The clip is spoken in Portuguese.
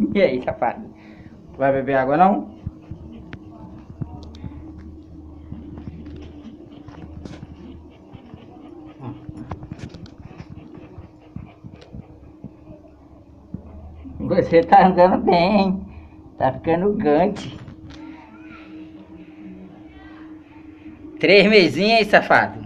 E aí, safado? Vai beber água não? Você tá andando bem, tá ficando grande. 3 mesinhos aí, safado.